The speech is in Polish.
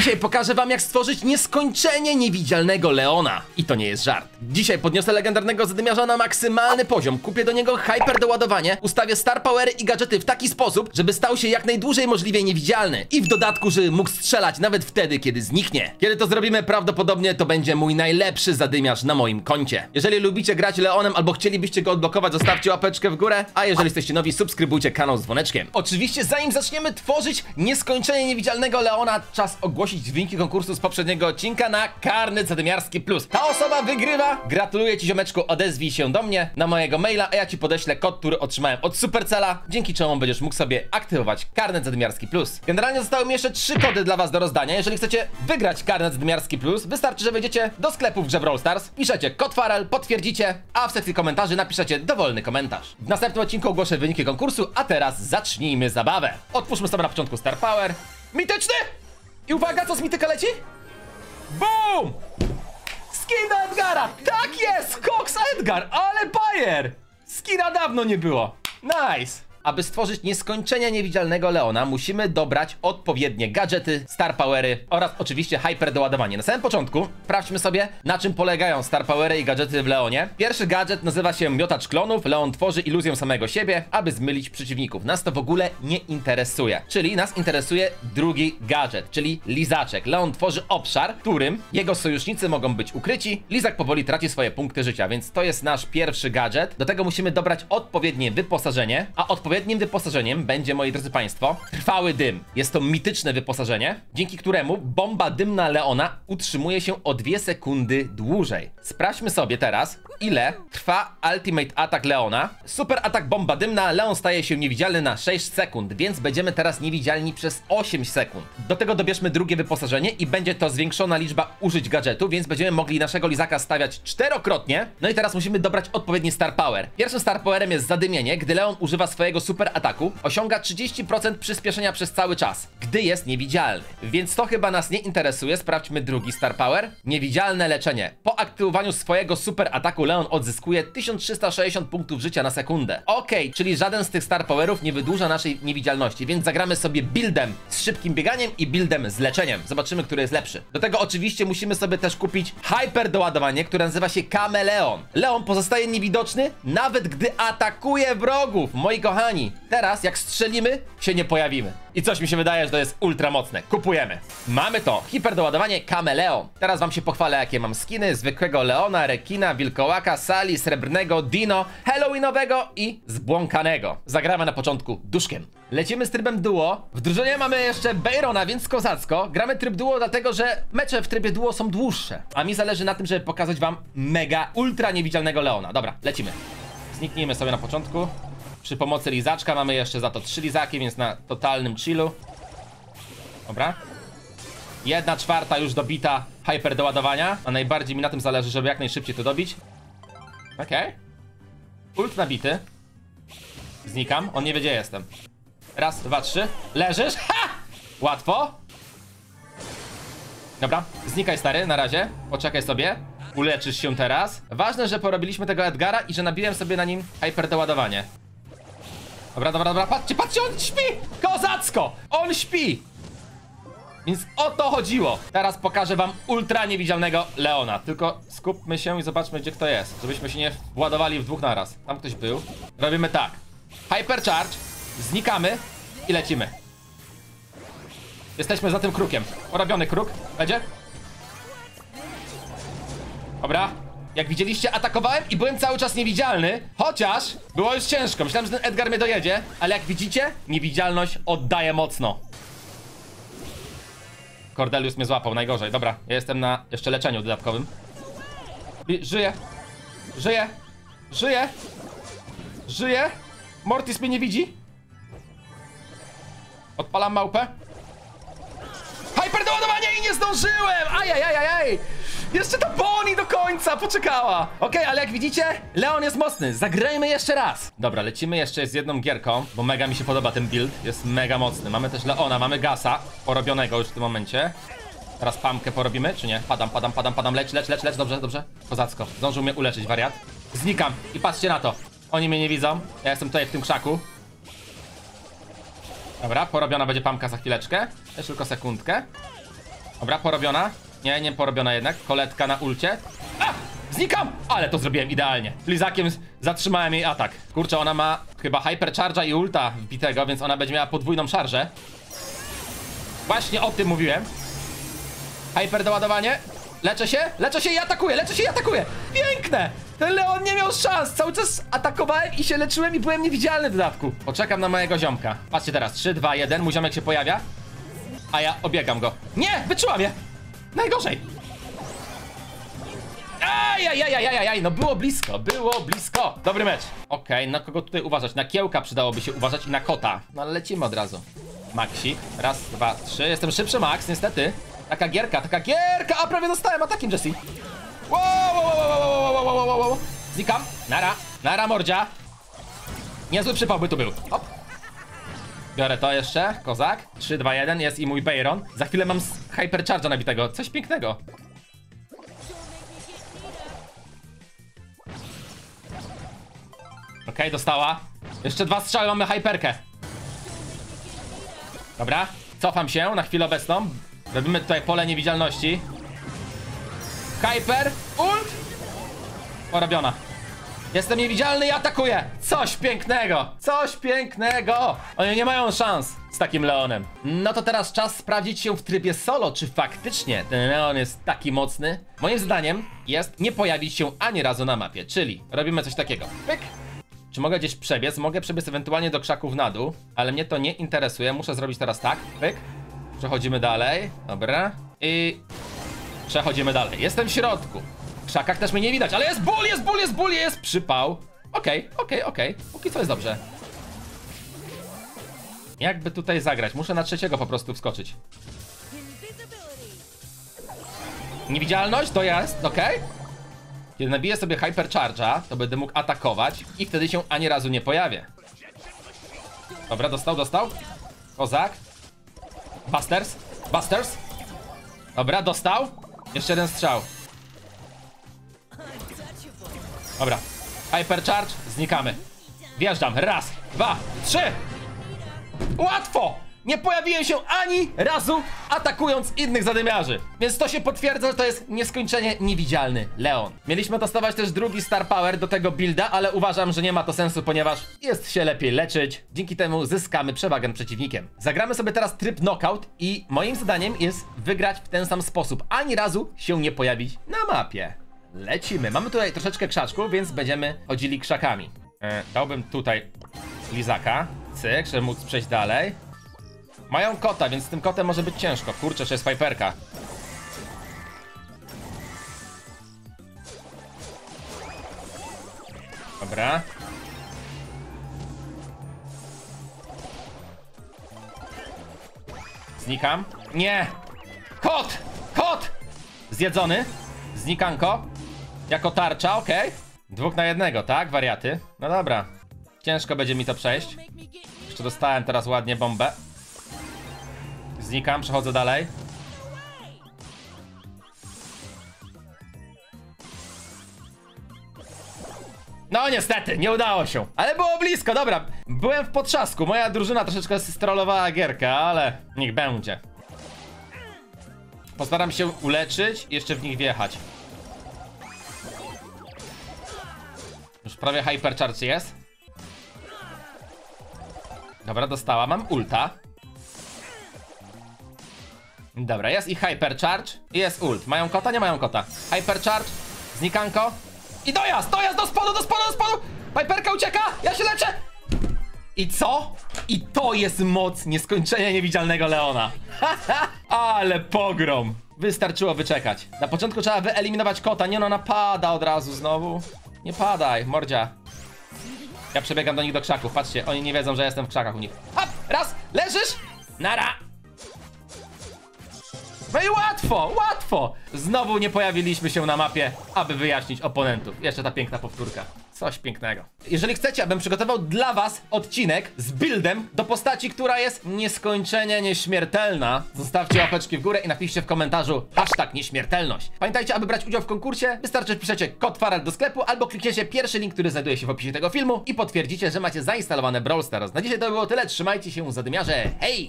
Dzisiaj pokażę wam, jak stworzyć nieskończenie niewidzialnego Leona. I to nie jest żart. Dzisiaj podniosę legendarnego zadymiarza na maksymalny poziom, kupię do niego hyper doładowanie, ustawię star powery i gadżety w taki sposób, żeby stał się jak najdłużej możliwie niewidzialny. I w dodatku, żeby mógł strzelać nawet wtedy, kiedy zniknie. Kiedy to zrobimy, prawdopodobnie to będzie mój najlepszy zadymiarz na moim koncie. Jeżeli lubicie grać Leonem albo chcielibyście go odblokować, zostawcie łapeczkę w górę, a jeżeli jesteście nowi, subskrybujcie kanał z dzwoneczkiem. Oczywiście zanim zaczniemy tworzyć nieskończenie niewidzialnego Leona, czas ogłosić wyniki konkursu z poprzedniego odcinka na karnet zadymiarski plus. Ta osoba wygrywa. Gratuluję ci, ziomeczku, odezwij się do mnie na mojego maila, a ja ci podeślę kod, który otrzymałem od Supercella, dzięki czemu będziesz mógł sobie aktywować karnet zadymiarski plus. Generalnie zostały mi jeszcze 3 kody dla was do rozdania. Jeżeli chcecie wygrać karnet zadymiarski plus, wystarczy, że wejdziecie do sklepu w grze Brawl Stars, piszecie kod Farel, potwierdzicie, a w sekcji komentarzy napiszecie dowolny komentarz. W następnym odcinku ogłoszę wyniki konkursu, a teraz zacznijmy zabawę. Otwórzmy sobie na początku Star Power. Mityczny! I uwaga, co z mityka leci? BOOM! Skin do Edgara! Tak jest! Cox Edgar! Ale bajer! Skina dawno nie było. Nice! Aby stworzyć nieskończenie niewidzialnego Leona, musimy dobrać odpowiednie gadżety, star powery oraz oczywiście hyper doładowanie. Na samym początku sprawdźmy sobie, na czym polegają star powery i gadżety w Leonie. Pierwszy gadżet nazywa się miotacz klonów. Leon tworzy iluzję samego siebie, aby zmylić przeciwników. Nas to w ogóle nie interesuje. Czyli nas interesuje drugi gadżet, czyli lizaczek. Leon tworzy obszar, w którym jego sojusznicy mogą być ukryci. Lizak powoli traci swoje punkty życia, więc to jest nasz pierwszy gadżet. Do tego musimy dobrać odpowiednie wyposażenie, a odpowiednim wyposażeniem będzie, moi drodzy państwo, trwały dym. Jest to mityczne wyposażenie, dzięki któremu bomba dymna Leona utrzymuje się o 2 sekundy dłużej. Sprawdźmy sobie teraz, ile trwa Ultimate Attack Leona. Super atak bomba dymna, Leon staje się niewidzialny na 6 sekund, więc będziemy teraz niewidzialni przez 8 sekund. Do tego dobierzmy drugie wyposażenie i będzie to zwiększona liczba użyć gadżetu, więc będziemy mogli naszego lizaka stawiać 4-krotnie. No i teraz musimy dobrać odpowiedni star power. Pierwszym star powerem jest zadymienie. Gdy Leon używa swojego super ataku, osiąga 30% przyspieszenia przez cały czas, gdy jest niewidzialny. Więc to chyba nas nie interesuje. Sprawdźmy drugi star power. Niewidzialne leczenie. Po aktywowaniu swojego super ataku Leon odzyskuje 1360 punktów życia na sekundę. Okej, czyli żaden z tych star powerów nie wydłuża naszej niewidzialności, więc zagramy sobie buildem z szybkim bieganiem i buildem z leczeniem. Zobaczymy, który jest lepszy. Do tego oczywiście musimy sobie też kupić hyper doładowanie, które nazywa się Kameleon. Leon pozostaje niewidoczny, nawet gdy atakuje wrogów. Moi kochani, teraz jak strzelimy, się nie pojawimy. I coś mi się wydaje, że to jest ultra mocne. Kupujemy. Mamy to. Hiperdoładowanie Kameleon. Teraz wam się pochwalę, jakie mam skiny. Zwykłego Leona, rekina, wilkołaka, Sali, srebrnego, Dino, halloweenowego i zbłąkanego. Zagramy na początku duszkiem. Lecimy z trybem duo. W drużynie mamy jeszcze Byrona, więc kozacko. Gramy tryb duo dlatego, że mecze w trybie duo są dłuższe. A mi zależy na tym, żeby pokazać wam mega, ultra niewidzialnego Leona. Dobra, lecimy. Zniknijmy sobie na początku. Przy pomocy lizaczka mamy jeszcze za to 3 lizaki, więc na totalnym chillu. Dobra. 1/4 już dobita hyper doładowania. A najbardziej mi na tym zależy, żeby jak najszybciej to dobić. Okej. Ult nabity. Znikam, on nie wie, gdzie jestem. Raz, 2, 3. Leżysz? Ha! Łatwo. Dobra, znikaj stary, na razie. Poczekaj sobie. Uleczysz się teraz. Ważne, że porobiliśmy tego Edgara i że nabiłem sobie na nim hyper doładowanie. Dobra, dobra, dobra, patrzcie, patrzcie, on śpi! Kozacko! On śpi! Więc o to chodziło. Teraz pokażę wam ultra niewidzialnego Leona. Tylko skupmy się i zobaczmy, gdzie kto jest, żebyśmy się nie władowali w dwóch naraz. Tam ktoś był. Robimy tak. Hypercharge. Znikamy i lecimy. Jesteśmy za tym krukiem. Porobiony kruk. Będzie? Dobra. Jak widzieliście, atakowałem i byłem cały czas niewidzialny. Chociaż było już ciężko. Myślałem, że ten Edgar mnie dojedzie. Ale jak widzicie, niewidzialność oddaje mocno. Cordelius mnie złapał, najgorzej. Dobra, ja jestem na jeszcze leczeniu dodatkowym. Żyję. Żyję. Żyję. Żyję. Mortis mnie nie widzi. Odpalam małpę. Hyper doładowanie i nie zdążyłem! Ajajajajaj! Jeszcze ta Bonnie do końca poczekała! Okej, ale jak widzicie, Leon jest mocny. Zagrajmy jeszcze raz. Dobra, lecimy jeszcze z jedną gierką, bo mega mi się podoba ten build. Jest mega mocny. Mamy też Leona, mamy Gasa, porobionego już w tym momencie. Teraz Pamkę porobimy, czy nie? Padam. Leć. Dobrze. Kozacko. Zdążył mnie uleczyć, wariat. Znikam. I patrzcie na to. Oni mnie nie widzą. Ja jestem tutaj w tym krzaku. Dobra, porobiona będzie Pamka za chwileczkę. Jeszcze tylko sekundkę. Dobra, porobiona. Nie porobiona jednak. Koletka na ulcie. A! Znikam! Ale to zrobiłem idealnie. Lizakiem zatrzymałem jej atak. Kurczę, ona ma chyba hypercharge'a i ulta wbitego, więc ona będzie miała podwójną szarżę. Właśnie o tym mówiłem. Hyper doładowanie. Leczę się i atakuję, Piękne! Ten Leon nie miał szans. Cały czas atakowałem i się leczyłem i byłem niewidzialny w dodatku. Poczekam na mojego ziomka. Patrzcie teraz, 3, 2, 1, mój ziomek się pojawia. A ja obiegam go. Nie, wyczułam je. Najgorzej. Ajajajajajaj, no było blisko. Dobry mecz. Okej, na kogo tutaj uważać? Na Kiełka przydałoby się uważać i na Kota. No ale lecimy od razu. Maxi, raz, dwa, trzy. Jestem szybszy, Max, niestety. Taka gierka, a prawie dostałem atakiem Jessie. Wow. Znikam, nara mordzia. Niezły przypał by tu był. Hop. Biorę to jeszcze, kozak. 3, 2, 1, jest i mój Bayron. Za chwilę mam hypercharge'a nabitego, coś pięknego. Okej, dostała. Jeszcze 2 strzały, mamy hyperkę. Dobra, cofam się na chwilę obecną. Robimy tutaj pole niewidzialności. Hyper, ult. Porobiona. Jestem niewidzialny i atakuję. Coś pięknego. Oni nie mają szans z takim Leonem. No to teraz czas sprawdzić się w trybie solo, czy faktycznie ten Leon jest taki mocny. Moim zdaniem jest nie pojawić się ani razu na mapie. Czyli robimy coś takiego. Pyk. Czy mogę gdzieś przebiec? Mogę przebiec ewentualnie do krzaków na dół, ale mnie to nie interesuje. Muszę zrobić teraz tak. Pyk. Przechodzimy dalej. Dobra. I przechodzimy dalej. Jestem w środku. W krzakach też mnie nie widać, ale jest ból, jest przypał. Okej. Póki co jest dobrze. Jakby tutaj zagrać? Muszę na trzeciego po prostu wskoczyć. Niewidzialność to jest, okej. Kiedy nabiję sobie hypercharge'a, to będę mógł atakować i wtedy się ani razu nie pojawię. Dobra, dostał. Kozak. Busters. Dobra, dostał. Jeszcze jeden strzał. Dobra. Hypercharge, znikamy. Wjeżdżam. Raz, 2, 3. Łatwo! Nie pojawiłem się ani razu atakując innych zadymiarzy. Więc to się potwierdza, że to jest nieskończenie niewidzialny Leon. Mieliśmy testować też drugi Star Power do tego builda, ale uważam, że nie ma to sensu, ponieważ jest się lepiej leczyć. Dzięki temu zyskamy przewagę nad przeciwnikiem. Zagramy sobie teraz tryb knockout i moim zadaniem jest wygrać w ten sam sposób. Ani razu się nie pojawić na mapie. Lecimy. Mamy tutaj troszeczkę krzaczków, więc będziemy chodzili krzakami. Dałbym tutaj lizaka. Cyk, żeby móc przejść dalej. Mają kota, więc z tym kotem może być ciężko. Kurczę, że jest fajperka. Dobra. Znikam. Nie! Kot! Zjedzony. Znikanko. Jako tarcza, okej. 2 na 1, tak? Wariaty. No dobra. Ciężko będzie mi to przejść. Jeszcze dostałem teraz ładnie bombę. Znikam, przechodzę dalej. No niestety, nie udało się. Ale było blisko, dobra. Byłem w potrzasku. Moja drużyna troszeczkę strollowała gierkę, ale niech będzie. Postaram się uleczyć i jeszcze w nich wjechać. Już prawie hypercharge jest. Dobra, dostała. Mam ulta. Dobra, jest i hypercharge i jest ult. Mają kota? Nie mają kota. Hypercharge, znikanko i dojazd do spodu! Piperka ucieka, ja się leczę! I co? I to jest moc nieskończenia niewidzialnego Leona. Ale pogrom. Wystarczyło wyczekać. Na początku trzeba wyeliminować kota. Nie no, napada od razu znowu. Nie padaj, mordzia. Ja przebiegam do nich do krzaków. Patrzcie, oni nie wiedzą, że jestem w krzakach u nich. Hop, raz, leżysz? Nara. No i łatwo! Znowu nie pojawiliśmy się na mapie, aby wyjaśnić oponentów. Jeszcze ta piękna powtórka. Coś pięknego. Jeżeli chcecie, abym przygotował dla was odcinek z buildem do postaci, która jest nieskończenie nieśmiertelna, zostawcie łapeczki w górę i napiszcie w komentarzu #nieśmiertelność. Pamiętajcie, aby brać udział w konkursie, wystarczy, że wpiszecie kod Farel do sklepu albo klikniecie pierwszy link, który znajduje się w opisie tego filmu i potwierdzicie, że macie zainstalowane Brawl Stars. Na dzisiaj to było tyle, trzymajcie się, zadymiarze, hej!